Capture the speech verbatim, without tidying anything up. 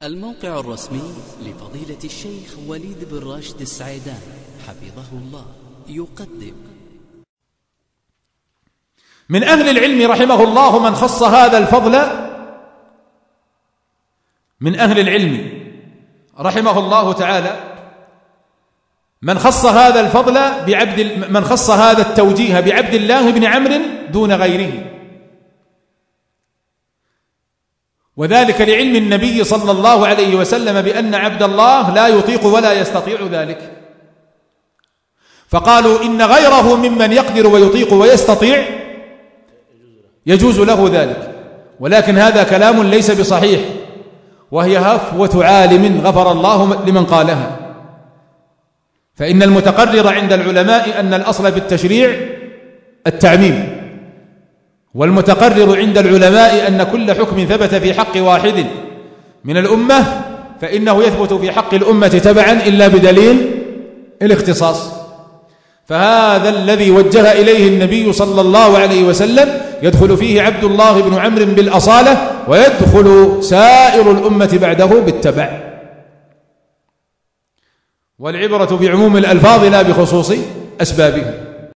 الموقع الرسمي لفضيلة الشيخ وليد بن راشد السعيدان حفظه الله يقدم. من أهل العلم رحمه الله من خص هذا الفضل من أهل العلم رحمه الله تعالى من خص هذا الفضل بعبد من خص هذا التوجيه بعبد الله بن عمرو دون غيره، وذلك لعلم النبي صلى الله عليه وسلم بأن عبد الله لا يطيق ولا يستطيع ذلك، فقالوا إن غيره ممن يقدر ويطيق ويستطيع يجوز له ذلك، ولكن هذا كلام ليس بصحيح، وهي هفوة عالم غفر الله لمن قالها. فإن المتقرر عند العلماء أن الأصل في التشريع التعميم، والمتقرر عند العلماء أن كل حكم ثبت في حق واحد من الأمة فإنه يثبت في حق الأمة تبعا إلا بدليل الاختصاص. فهذا الذي وجه إليه النبي صلى الله عليه وسلم يدخل فيه عبد الله بن عمرو بالأصالة، ويدخل سائر الأمة بعده بالتبع. والعبرة بعموم الألفاظ لا بخصوص أسبابها.